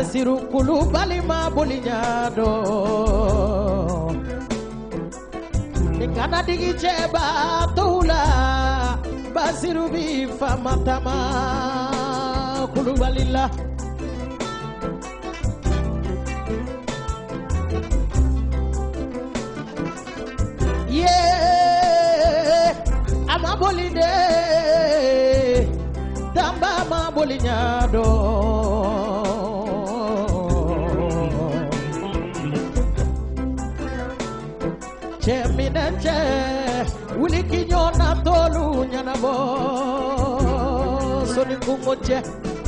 Basiru Kulubali ma bolinyado Nikana digi cheba toula Basiru bi famatama Kulubalila Yeah Amabolide Tamba ma bolinyado Cheminache Wuliki nyona tolu nyanabo Soni kumoche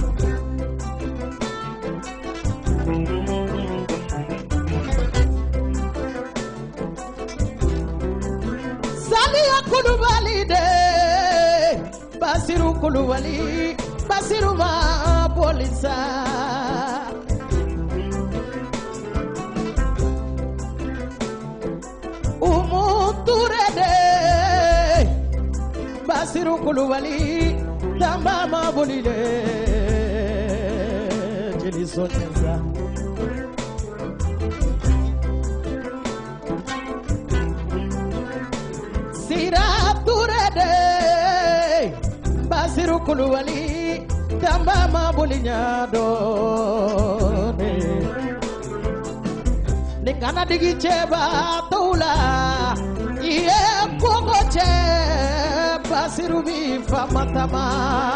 Salia Kulubali de Basiru Kulubali Basiru ma polisa Umuturede Basiru Kulubali Tamba ma bolide Jeli soneza Sira turede Basiru Kulubali Tamba ma bolinyado Nikana digi cheba toula Iye kogo che Basiru bi famatama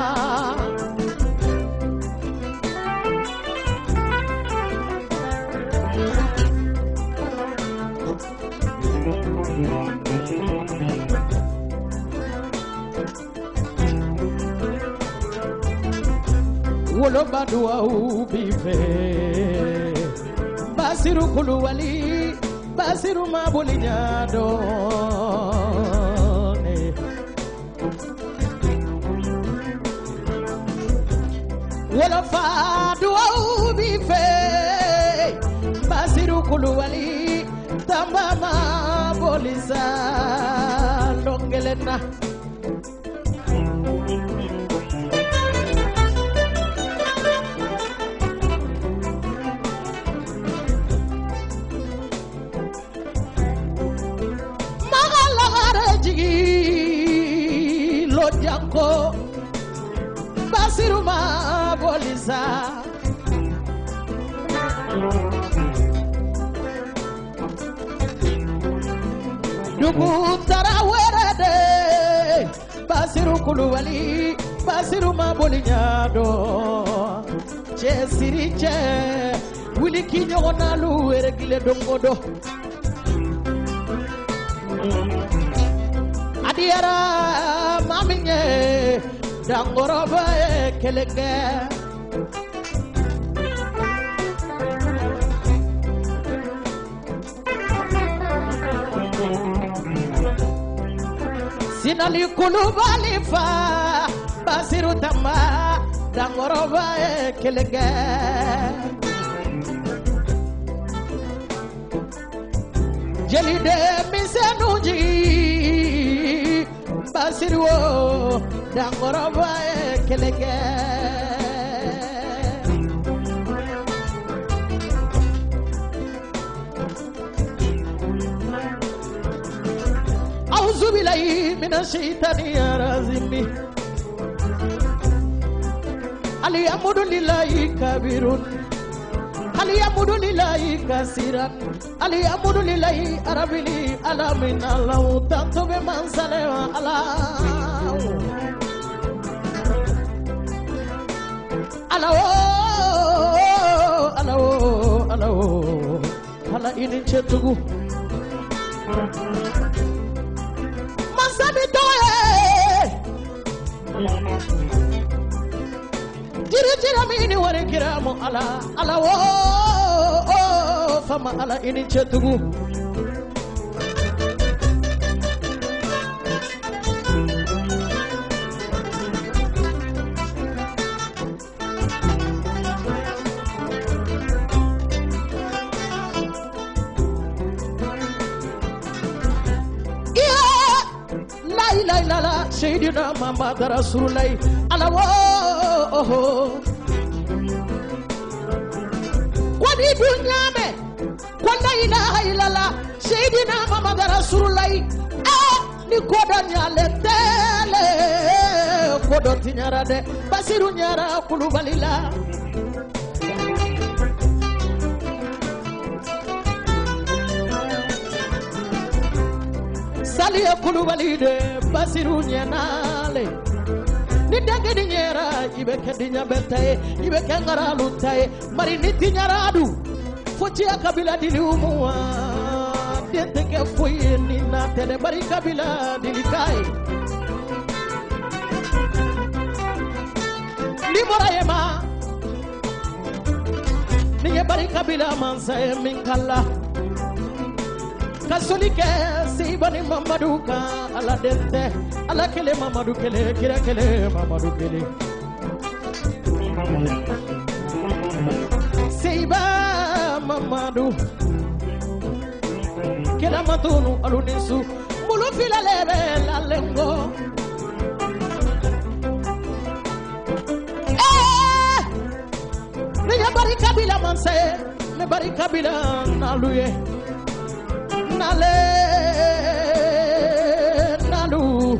Wolo badua ubife Basiru Kulubali Basiru ma bolinyado Wolo fadua ubife Basiru Kulubali Tamba ma bolisa Longelena Janko Basiru ma bolisa Dugu tarawerede Basiru Kulubali Basiru ma bolinyado Che siriche Wili kinyo na luwere gile dongodo Adiara maminye Dangoroba kelege Sinali Kulubali fa Basiru tamba Dangoroba kelege Jelide misenuji Basiru Dangoroba kelege Auzu billahi minash shaitani rajim Ali yamudu lillahi kabirun Ali yamudu lillahi kasiran Ali yamudu lillahi arabili alamin Allah tanto be mansale Allah Alawo Hala ini cetugu Masabi toye Jira mini wari kiramu alawo Fama ala ini cetugu La Sayyidina Muhammad Rasulullah alawo Rasulullah ni kodo nyale tele kodo tinyara de Basiru nyara Kulubalila Salia Kulubalide Basiru nyanale ni dange di nyera ibe kedinya betaye ibe kangara lutaye mari ni tinyara adu foti akabila dili umwa dente ke foye ni na tele bari kabila dili kai ni morayema ni bari kabila mansaye min kala kasolike sibani mamaduka ala dente ala kele mamadu kele kira kele mamadu kele siba mamadu kela matunu alunisu mulu fila lebe la lengo ne bari kabila manse ne bari kabila naluye nale nalu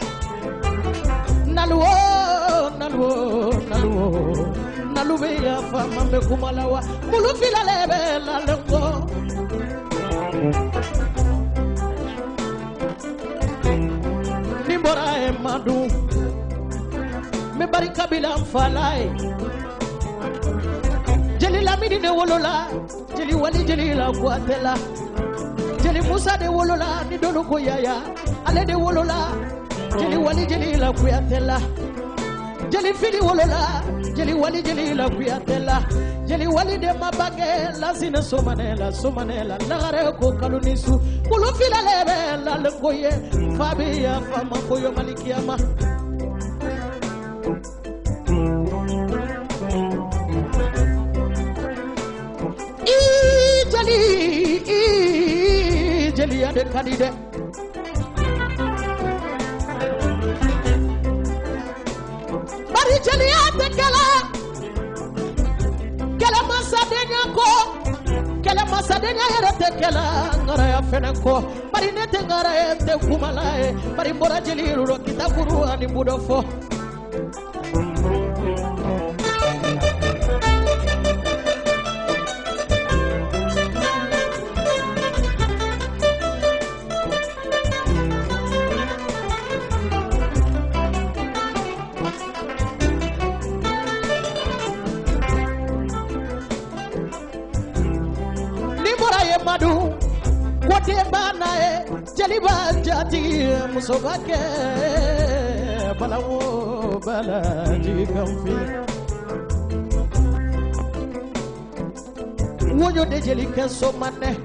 naluo naluo naluo naluwe ya fama me kumalawa mulu fila lebe la lengo nimbora e madu me bari kabila mfalai jeli lamidi ne wolola jeli wali jeli la kwatela jeli Musa de wolola ni donu ko yaya ale de wolola jeli wali jeli la kuyatela jeli fili wolola jeli wali jeli la kuyatela jeli wali de mabage la sina somanela somanela lagare ko kalunisu kulu fila lebe la lengoye fabiya fama koyo malikiyama jeli ade kadide bari jeli ade kala masadenya ko kala masadenya yerete kala ngara ya feneko bari nete ngara ete kumalae bari mbora jeli ro kitakuru ani budofo madu wote bana jeliba jati musobake balawo balaji kamfi wonyo de jelike somane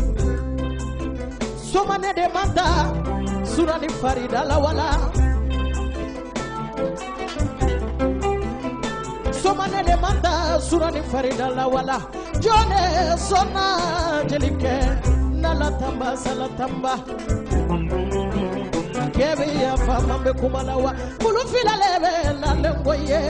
de manta surani farida la wala somane de manta surani farida la wala jone sona jelike nala tamba sala tamba kebe ya fama me kumalawa kulu fila lebe la lengoye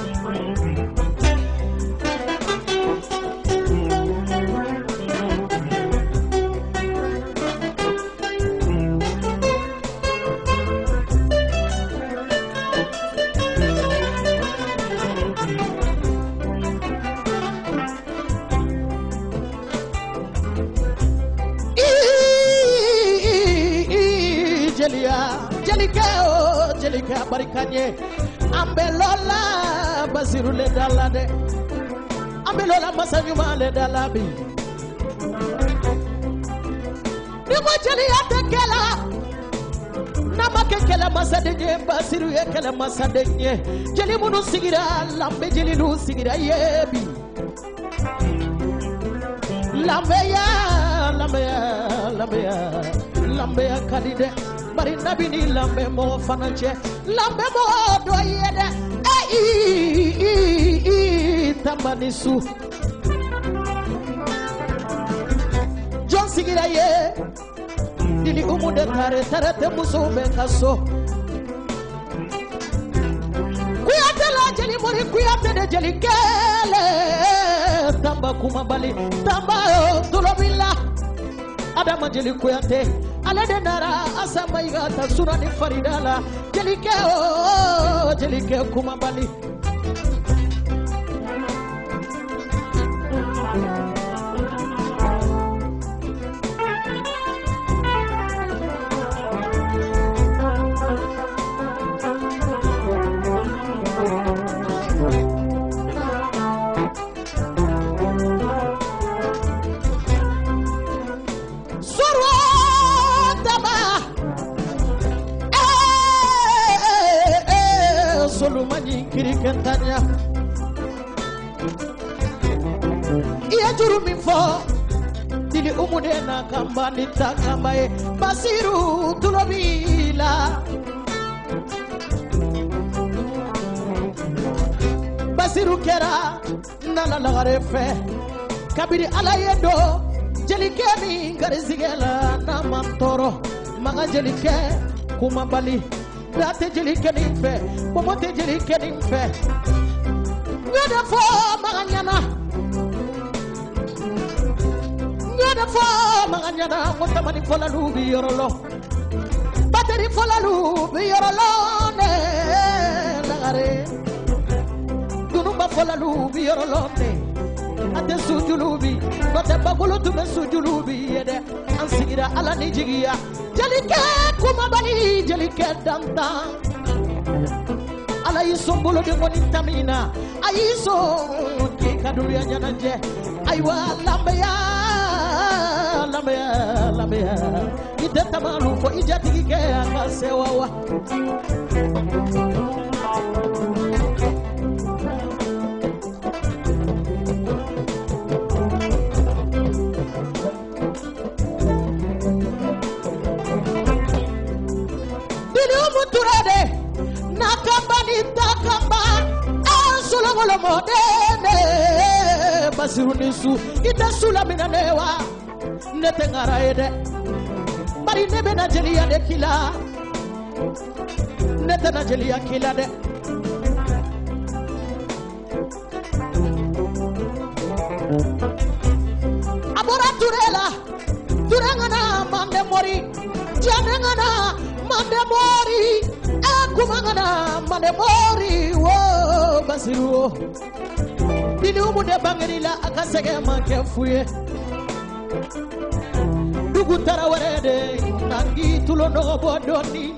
jelika barikanye ambelola Basiru le dalade ambelola masanyuma le dalabi nimo jeli atekela namake kela masadenye Basiru ye kela masadenye jeli munu sigira lambe jeli nu sigira yebi lambe ya kadide bari nabi ni lambe mo fananche lambe mo do yede tambanisu John sigira ye dili umude tare te musube kaso kuyatela jeli mori kuyate de jeli kele tamba kumabali tamba tulobila adama jeli kuyate ala de nara asama igata surani faridala jelike o jelike kuma bali Solumani kirikentanya iya juru minfo dili umudena kamba nitakambaye Basiru tulobila Basiru kera nala lagarefe kabiri alayendo jelike mi ngarizigela na mantoro maga jelike kumabali Date jelike nimfe, pomote jelike nimfe. Ngada fo maganyana, ngada fo maganyana. Mutamani fola lubi yorolo, bateri fola lubi yorolo ne lagare. Dunumba fola lubi yorolo ne. Ate sujulubi, bate bagulu tume sujulubi yede. Ansigira ala nijigia. Jelike kumabali jelike danta ala yisombolo de monitamina ayiso ki kaduri anyanaje aywa lambeya ideta malu fo ijati ke akasewawa Solongolo modene Basiru nisu ita sula minanewa nete ngaraede bari nebe na jelia de kila nete na jelia kila de abora turangana mande mori janengana mande mori kumangana mande mori wo Basiru dili umude bangerila akasege manke fuye dugu tarawarede nangi tulo no bodoni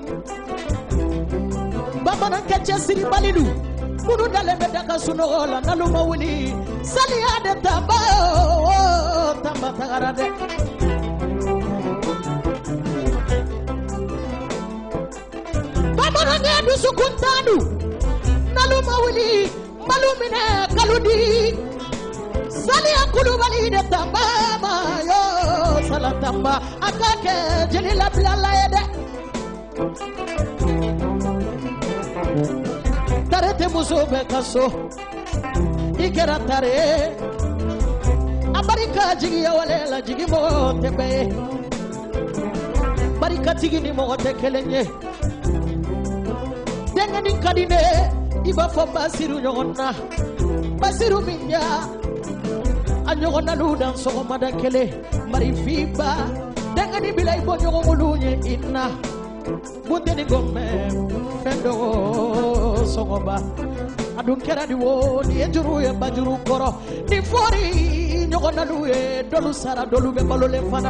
baba na kache siri balilu munu dale medaka sunola naluma wuli sali ade tamba tamba tagarade baba na ngedu sukuntanu naluma wuli malumine kaludi sali akulu bali de tamba mayo salatamba akake jelila blala yede tarete musobe kaso ikera tare abarika jigi walela jigi mo tebe barika jigi ni mo tekelenye dengani kadine iba fo Basiru nyogonna Basiru minya anyogonna ludan so madakele mari fiba dengani bilay bo nyogolunye inna bundeni gomme fendo sogoba adun kera di woni ejuru e bajuru koro di fori nyogonna luye dolu sara dolu be balole fana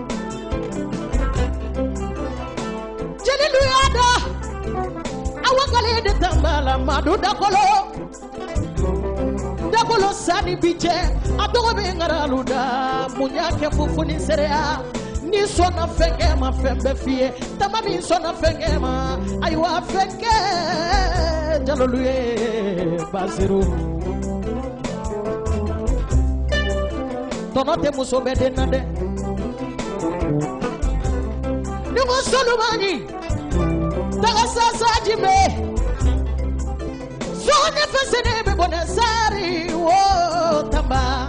jelilu yada awakale de tambala madu dakolo sani biche adogo be ngaraluda munyake fufuni serea ni sona fenge ma fembe fie tamami sona fenge ma aywa fenge jaloluye Basiru tonote musobe de nande ni musolumani daga sasa jime sone fesene be bonesari wo tamba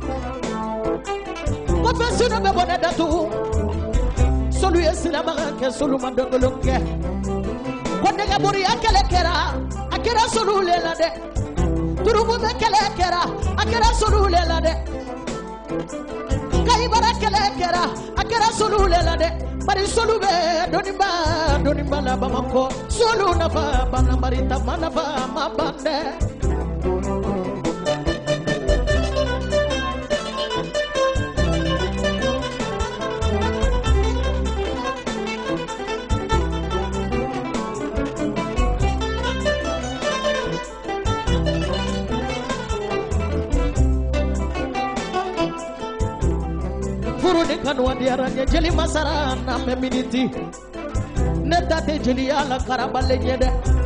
ko fesene be bonedatu solu yesilama ke solu mandongolonge ko daga buri akele akera solu lela de turubu be kele akera solu lela de kai bara kele akera solu lela de bari solube donimba la bamako solu nafa bana marita manafa mabande kanu adiaranya jeli masara na meminiti netate jeli ala karabale nyede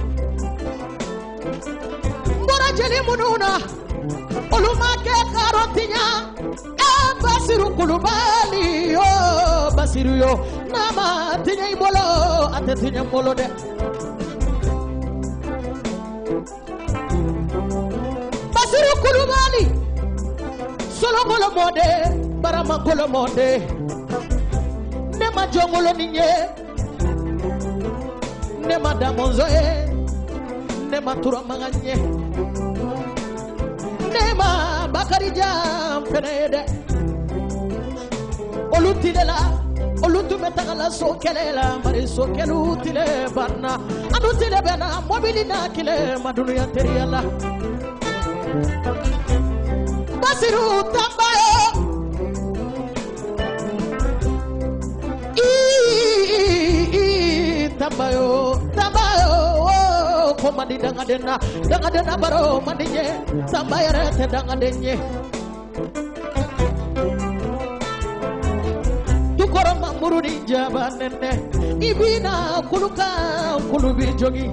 mbora jeli mununa oluma ke karotinya basiru kulubali yo basiru yo nama tinya ibolo atetinya molo de basiru kulubali solo molo mode barama golo monde nema jongolo ninye nema damonzo nema turamanganye nema bakari jam fenede olutilela olutumetagala sokelela mari sokelutile banna anutile bena mobilina kile madunya teriala basiru tambaye Tambayo komandi dangadena baro mandinye tambayare te dangadenye tukoro mamuru ni jabanene ibina kuluka kulubi jogi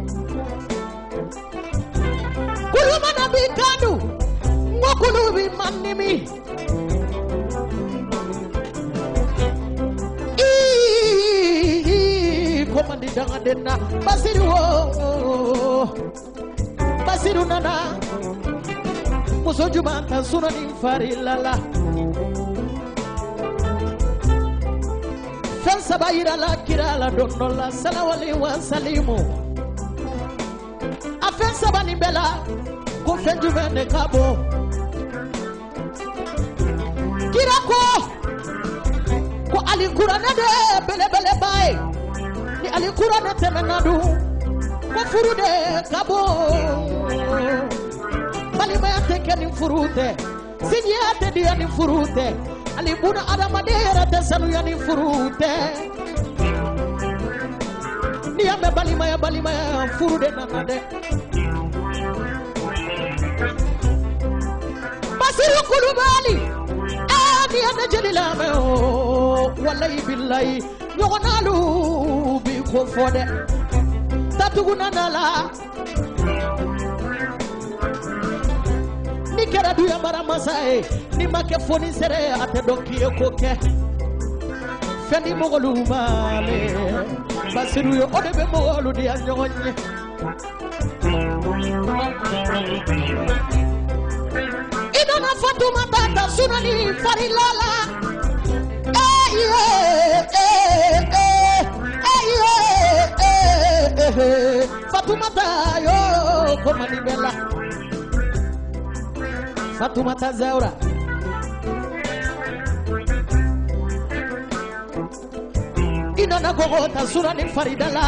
kulumana bikanu ngokulubi manimi komandi dangadena basiru nana muso jumanta sunani farilala fen sabayira la kirala donnola salawali wa salimu afen sabani bela ko fen jumene kabo kirako ko ali kurana de bele bay ni alikura na temenadu kufurude kabo balima yateke ni furute sinyate dia ni furute alibuna adama dera tesanu ya ni furute ni ambe balima ya furude nanade basiru kulubali ani ana jalila me wallahi billahi yogonalu bi ko fode tatuguna nala ni kera du ya mara masae ni make foni sere ate doki ekoke fendi mogolu male basiru yo odebe mogolu di anyogonye inona fatuma tata sunani farilala Fatumata yo komani bella Fatumata Zaura inana gogota surani faridala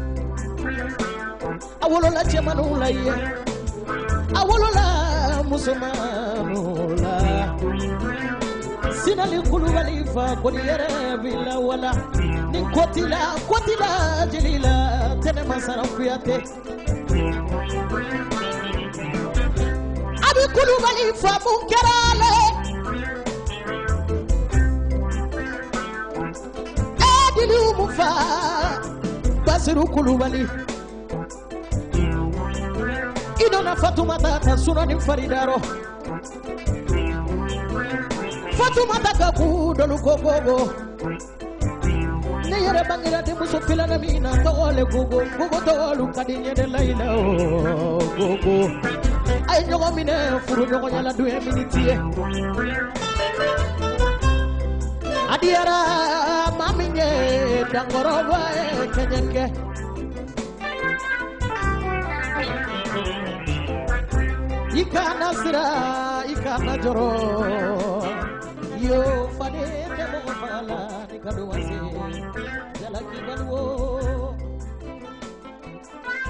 awolola chemanula ye awolola musumanula sinali kulubali fa kodiyere bila wala ni kotila jilila tene masara kuyate abi kulubali fa munkerale adili umufa basiru kulubali idona Fatumata tasunani faridaro Fatumata kaku dolu kogogo ne yere bangira de muso filana mina tole gogo tolu kadinye de laila gogo ay nyogo mine furu nyogo nyala 2 minutes adiara maminye dangoro wae kenyenke ikana sira ikana joro yo fade te mo fala ni kado wase jalaki balwo